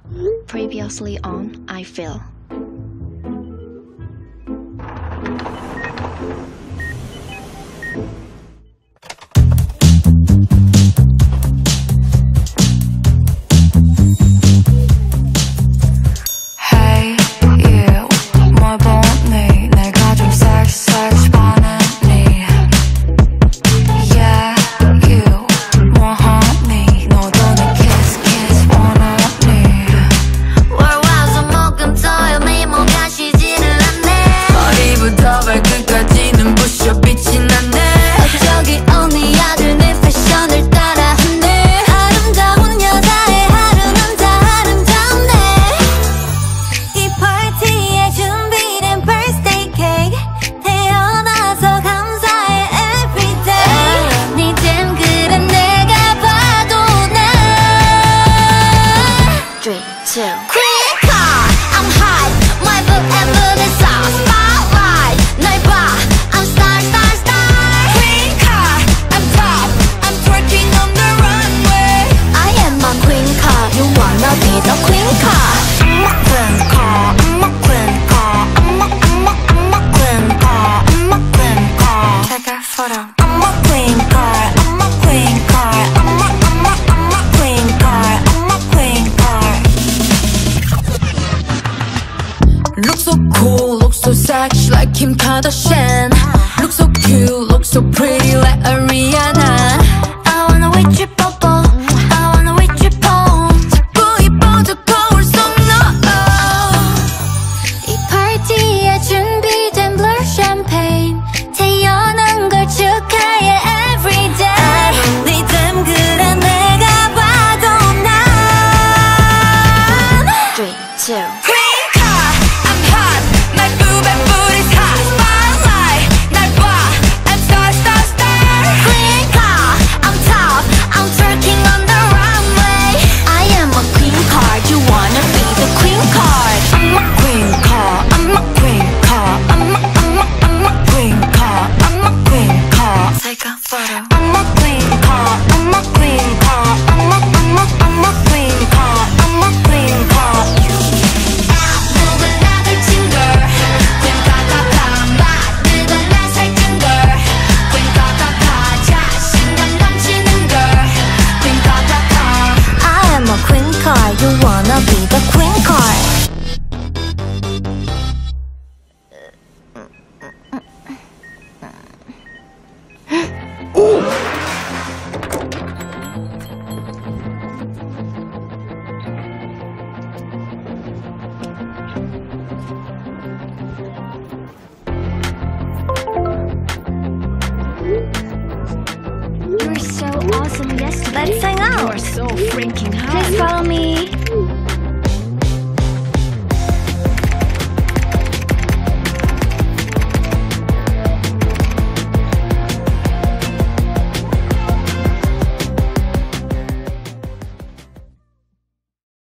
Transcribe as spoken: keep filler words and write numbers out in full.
Previously on I Feel. Queencard, I'm hot. My book and mood is off. Spotlight, 날 봐. I'm star, star, star. Queencard, I'm top. I'm twerking on the runway. I am a Queencard. You wanna be the Queencard? I'm a Queencard. I'm a Queencard. I'm a, I'm a, I'm a Queencard. I'm a Queencard. Take a photo. I'm a Queencard. I'm a Queencard. I'm a, I'm a, I'm a Queencard. I'm a Queencard. Look so cool, look so sexy like Kim Kardashian. Look so cute, look so pretty like Ariana. I wanna with you bubble, I wanna with you bone. 자꾸 이뻐져 거울 속 너. 이 파티에 준비된 blur champagne. 태어난 걸 축하해 everyday. 네 닮그란 내가 봐도 난 three, two you wanna be the Queencard. You were so awesome yesterday. Let's hang out. You are so freaking hot. Please follow me.